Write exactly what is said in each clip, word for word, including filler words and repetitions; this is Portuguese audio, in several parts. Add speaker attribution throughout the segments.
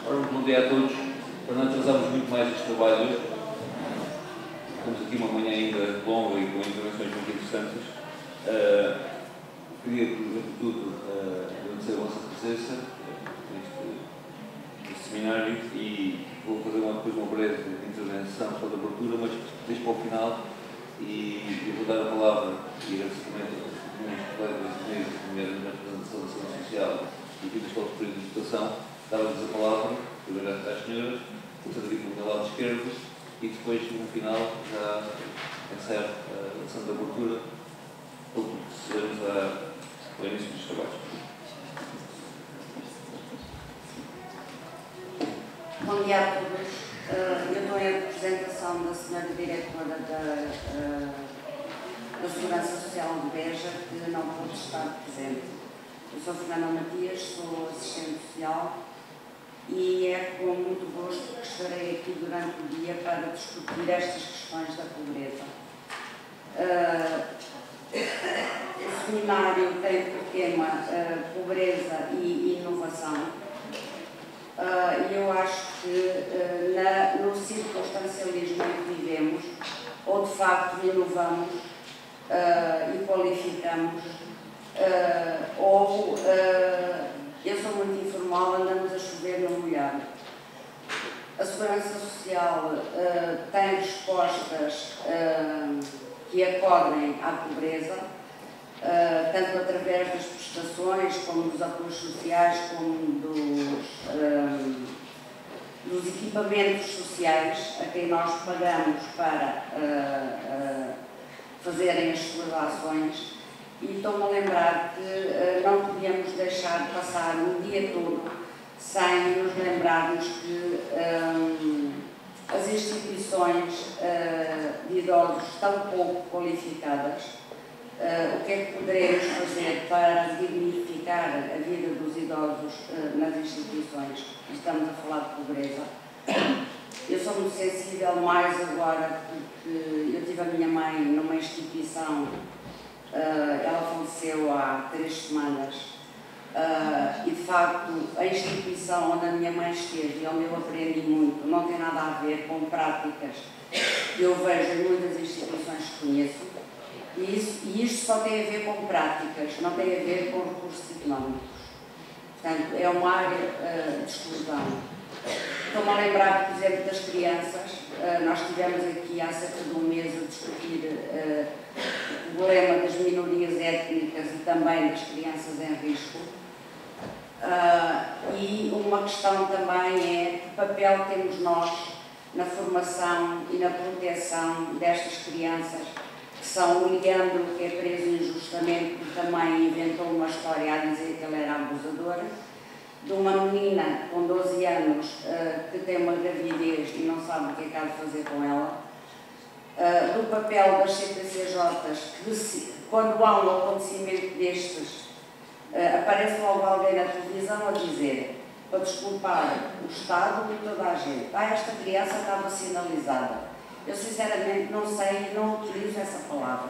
Speaker 1: Ora, muito bom dia a todos. Para não atrasarmos muito mais este trabalho hoje, temos aqui uma manhã ainda longa e com intervenções muito interessantes. Uh, queria, primeiro de tudo, uh, agradecer a vossa presença uh, neste, neste seminário e vou fazer uma, depois uma breve intervenção para a abertura, mas deixo para o final e eu vou dar a palavra e agradecimento aos meus colegas e mesmo, primeiro na representação da saúde social e aqui das escolas de educação. Dava-lhes a palavra, primeiro às senhoras, portanto aqui para o meu lado esquerdo, e depois, no final, já encerro a sessão de abertura, para procedermos ao início dos trabalhos.
Speaker 2: Bom dia a todos. Uh, eu estou em representação da senhora diretora da, uh, da Segurança Social de Beja, que não pôde estar presente. Eu sou Fernanda Matias, sou assistente social, e é com muito gosto que estarei aqui durante o dia para discutir estas questões da pobreza. Uh, o seminário tem por tema uh, pobreza e inovação. Uh, eu acho que uh, na, no circunstancialismo em que vivemos, ou de facto inovamos uh, e qualificamos, uh, ou uh, eu sou muito informal, andamos a chover no molhado. A Segurança Social uh, tem respostas uh, que acodem à pobreza, uh, tanto através das prestações, como dos apoios sociais, como dos, uh, dos equipamentos sociais a quem nós pagamos para uh, uh, fazerem as suas ações. E estou-me a lembrar que uh, não podíamos deixar de passar um dia todo sem nos lembrarmos que um, as instituições uh, de idosos tão pouco qualificadas, uh, o que é que poderemos fazer para dignificar a vida dos idosos uh, nas instituições? Estamos a falar de pobreza. Eu sou muito sensível mais agora porque eu tive a minha mãe numa instituição. Uh, ela faleceu há três semanas uh, e de facto a instituição onde a minha mãe esteve e onde eu aprendi muito não tem nada a ver com práticas que eu vejo em muitas instituições que conheço, e, isso, e isto só tem a ver com práticas, não tem a ver com recursos económicos. Portanto, é uma área uh, de exclusão. Estou-me a lembrar, por exemplo, das crianças. Uh, nós estivemos aqui há cerca de um mês a discutir uh, o problema das minorias étnicas e também das crianças em risco. Uh, e uma questão também é que papel temos nós na formação e na proteção destas crianças que são o Leandro, que é preso injustamente, que também inventou uma história a dizer que ele era abusador, de uma menina com doze anos uh, que tem uma gravidez e não sabe o que é que há de fazer com ela, uh, do papel das C P C Js, que se, quando há um acontecimento destes, uh, aparece logo alguém na televisão a dizer, para desculpar o Estado e toda a gente, ah, esta criança estava sinalizada. Eu sinceramente não sei, não utilizo essa palavra.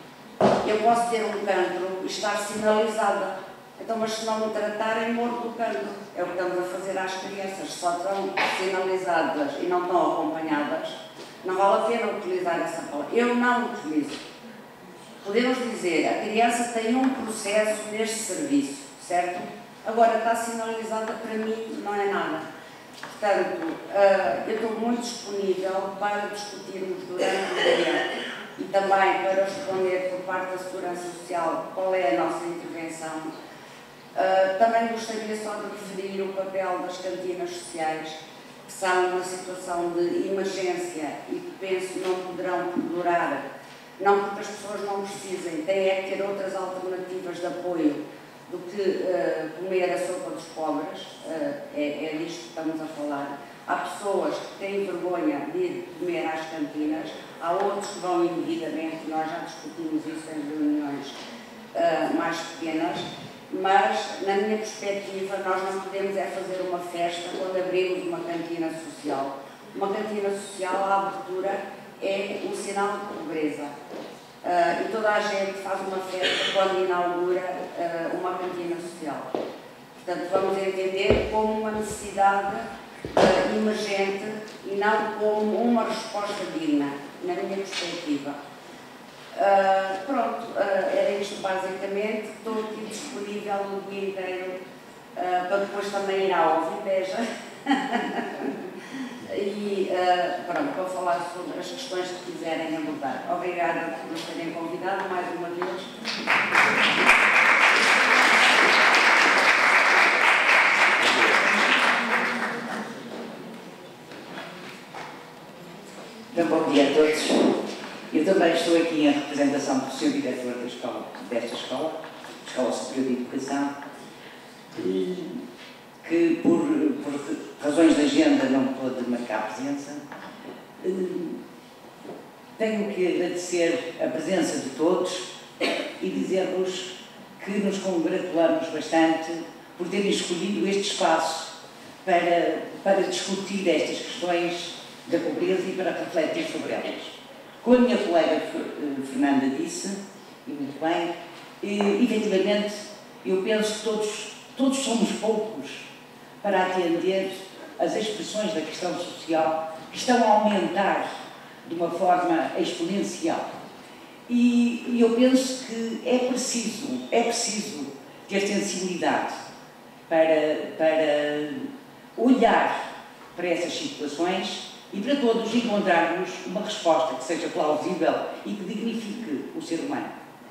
Speaker 2: Eu posso ter um cancro e estar sinalizada. Então, mas se não me tratarem, morro do cancro. É o que estamos a fazer às crianças. Só estão sinalizadas e não estão acompanhadas. Não vale a pena utilizar essa palavra. Eu não utilizo. Podemos dizer, a criança tem um processo neste serviço, certo? Agora, está sinalizada, para mim, não é nada. Portanto, eu estou muito disponível para discutirmos durante o dia e também para responder por parte da Segurança Social qual é a nossa intervenção. Uh, também gostaria só de referir o papel das cantinas sociais, que são uma situação de emergência e que penso não poderão perdurar, não porque as pessoas não precisem, têm é que ter outras alternativas de apoio do que uh, comer a sopa dos pobres, uh, é, é disto que estamos a falar. Há pessoas que têm vergonha de ir comer às cantinas, há outros que vão indevidamente, nós já discutimos isso em reuniões uh, mais pequenas. Mas, na minha perspectiva, nós não podemos é fazer uma festa quando abrimos uma cantina social. Uma cantina social, a abertura, é um sinal de pobreza. Uh, e toda a gente faz uma festa quando inaugura uh, uma cantina social. Portanto, vamos entender como uma necessidade uh, emergente e não como uma resposta digna, na minha perspectiva. Uh, pronto, uh, era isto basicamente. Estou aqui disponível o dia inteiro uh, para depois também ir à Ovibeja e uh, pronto, para falar sobre as questões que quiserem abordar. Obrigada por nos terem convidado mais uma vez.
Speaker 3: Então, bom dia a todos. Eu também estou aqui em representação do senhor diretor da escola, desta escola, Escola Superior de Educação, que por, por razões de agenda não pôde marcar presença. Tenho que agradecer a presença de todos e dizer-vos que nos congratulamos bastante por terem escolhido este espaço para, para discutir estas questões da pobreza e para refletir sobre elas. Como a minha colega Fernanda disse, e muito bem, e, efetivamente, eu penso que todos, todos somos poucos para atender às expressões da questão social que estão a aumentar de uma forma exponencial. E, e eu penso que é preciso, é preciso ter sensibilidade para, para olhar para essas situações e para todos encontrarmos uma resposta que seja plausível e que dignifique o ser humano.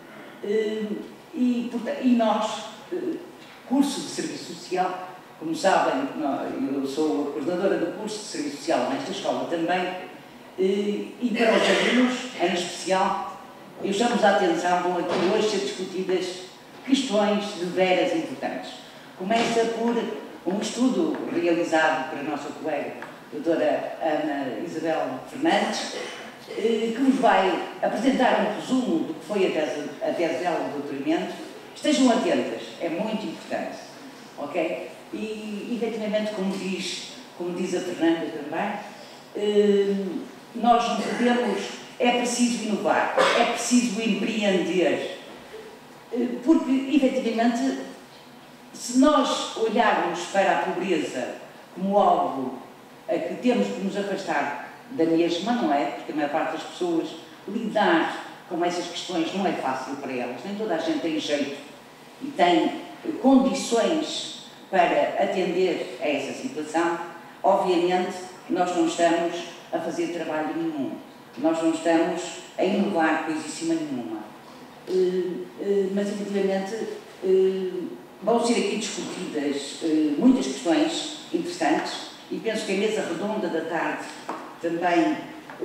Speaker 3: E, e nós, curso de Serviço Social, como sabem, eu sou a coordenadora do curso de Serviço Social nesta escola também, e para os alunos, em especial, eu chamo-vos a atenção, vão aqui hoje ser discutidas questões de veras importantes. Começa por um estudo realizado pela nossa colega, a doutora Ana Isabel Fernandes, que vos vai apresentar um resumo do que foi a tese, a tese dela de doutoramento. Estejam atentas, é muito importante, ok? E, efetivamente, como diz, como diz a Fernanda também, nós não podemos, é preciso inovar, é preciso empreender, porque, efetivamente, se nós olharmos para a pobreza como algo a que temos que nos afastar da mesma, não é? Porque a maior parte das pessoas lidar com essas questões não é fácil para elas, nem toda a gente tem jeito e tem condições para atender a essa situação. Obviamente, nós não estamos a fazer trabalho nenhum, nós não estamos a inovar coisíssima nenhuma, mas, efetivamente, vão ser aqui discutidas muitas questões interessantes. E penso que a mesa redonda da tarde também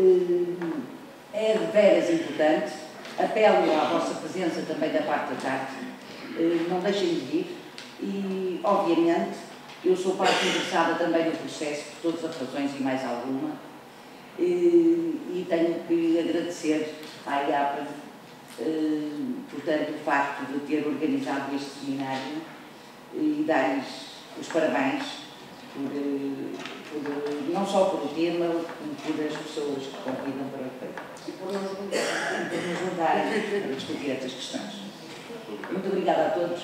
Speaker 3: é de veras importante. Apelo à vossa presença também da parte da tarde. Não deixem de vir. E, obviamente, eu sou parte interessada também no processo, por todas as razões e mais alguma. E tenho que agradecer à I A P A, portanto, o facto de ter organizado este seminário e dar-lhes os parabéns. Por, por, não só por o tema, como por as pessoas que convidam para o feito. E por nos ajudarem a discutir estas questões. Muito obrigada a todos.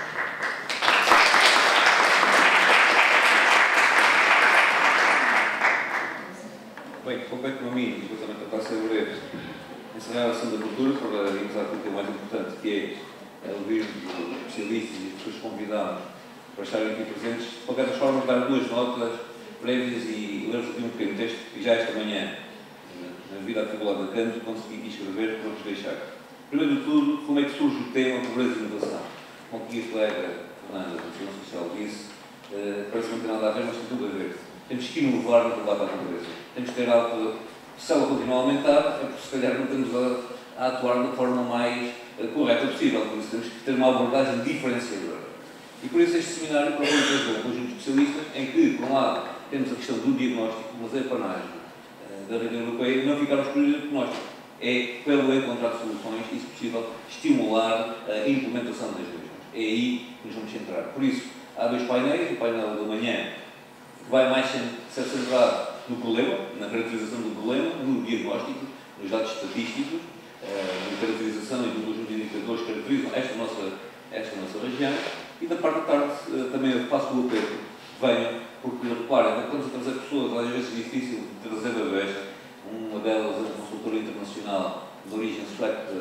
Speaker 1: Bem, compete-me a mim, depois também tentar ser breve, encerrar a ação da cultura para irmos àquilo que é o mais importante, que é ouvir especialistas e pessoas convidadas para estarem aqui presentes. De qualquer das formas, dar duas notas prévias e ler-vos aqui um pequeno texto que já esta manhã, na vida atribulada de Canto, consegui escrever para vos deixar. Primeiro de tudo, como é que surge o tema pobreza e inovação? Como que a colega Fernanda, da Ciência Social, disse, uh, parece que não tem nada a ver, mas tem tudo a ver. Temos que inovar no combate à pobreza. Temos que ter algo que, se ela continua a aumentar, é porque se calhar não estamos a, a atuar da forma mais uh, correta possível. Por isso temos que ter uma abordagem diferenciadora. E por isso este seminário propõe trazer um conjunto de especialistas em que, por um lado, temos a questão do diagnóstico, mas a panagem uh, da rede europeia não ficarmos por o diagnóstico. É pelo encontrar soluções e, se possível, estimular a implementação das mesmas. É aí que nos vamos centrar. Por isso, há dois painéis, o painel da manhã, que vai mais ser centrado no problema, na caracterização do problema, no diagnóstico, nos dados estatísticos, uh, na caracterização e no conjunto de indicadores que caracterizam esta nossa, esta nossa região. E da parte da tarde, uh, também eu faço o apelo que venham porque, reparem, quando estamos a trazer pessoas, às vezes é difícil de trazer bebês, uma delas é uma consultora internacional de origem sueca,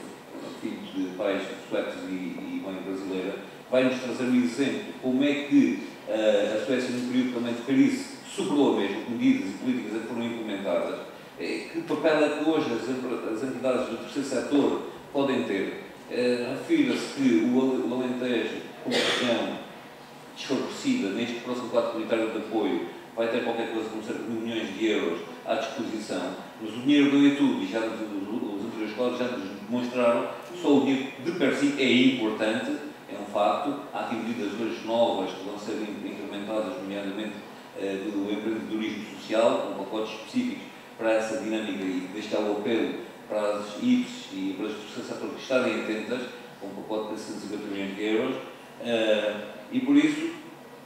Speaker 1: filho de pais suecos e, e mãe brasileira, vai-nos trazer um exemplo de como é que uh, a Suécia, num período também de crise, superou mesmo medidas e políticas que foram implementadas, é, que papel é que hoje as, as entidades do terceiro setor podem ter. Uh, Refira-se que o, o Alentejo, como região desfavorecida neste próximo quadro comunitário de apoio, vai ter qualquer coisa como cerca de mil milhões de euros à disposição, mas o dinheiro do E T U, e já os, os anteriores quadros já nos demonstraram, só o dinheiro de per si é importante, é um facto. Há aqui medidas hoje novas que vão ser implementadas, nomeadamente eh, do empreendedorismo social, com pacotes específicos para essa dinâmica, e deixar o apelo para as I P S e para as terceiros setores estarem atentas, com um pacote de seiscentos e cinquenta milhões de euros, eh, e por isso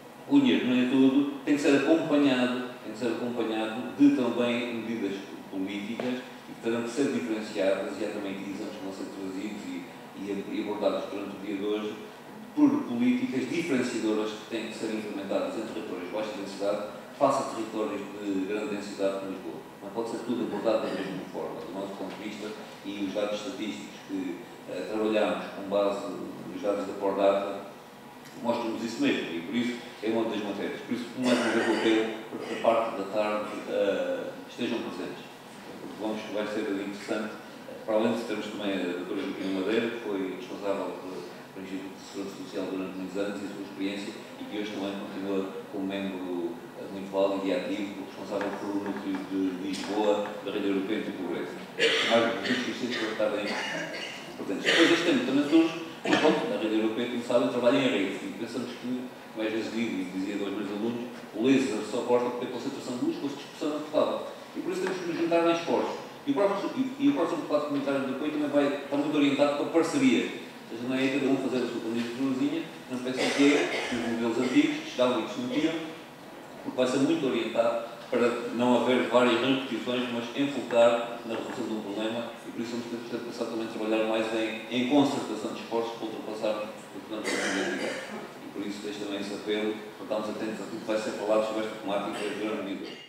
Speaker 1: o dinheiro, não é tudo, tem que ser acompanhado, tem que ser acompanhado de também medidas políticas e que terão que ser diferenciadas, e há também exames que vão ser trazidos e, e abordados durante o dia de hoje por políticas diferenciadoras que têm que ser implementadas em territórios de baixa densidade face a territórios de grande densidade como Lisboa. Não pode ser tudo abordado da mesma forma, do nosso ponto de vista, e os dados estatísticos que eh, trabalhamos com base nos dados da Pordata mostram-nos isso mesmo, e por isso é uma das matérias. Por isso, mais uma vez, o apelo para que a parte da tarde uh, estejam presentes. Porque vamos, vai ser interessante, para além de termos também a doutora Joaquina Madeira, que foi responsável pelo, pelo Instituto de Segurança Social durante muitos anos e a sua experiência, e que hoje também continua como membro uh, muito válido e ativo, responsável pelo núcleo de Lisboa, da Rede Europeia de Pobreza. Mais do que suficiente para estarem presentes. Depois, este tempo também surge. Pronto, na Rede Europeia, como sabem, trabalha em rede, e pensamos que, como às vezes digo e dizia aos meus alunos, o laser só corta porque tem concentração de luz com a dispersão adequada. E por isso temos que nos juntar em esforços. E o próximo, e, e o próximo quadro comunitário de apoio também vai estar muito orientado para parcerias. Ou seja, não é cada um fazer a sua candidaturazinha, não pensam que é os modelos antigos que chegavam e que se metiam, porque vai ser muito orientado para não haver várias repetições, mas enfocar na resolução de um problema, e por isso vamos ter que pensar também trabalhar mais em, em concertação de esforços para ultrapassar o que não podemos identificar. E por isso deixo também esse apelo, para estarmos atentos a tudo que vai ser falado sobre esta temática durante o dia.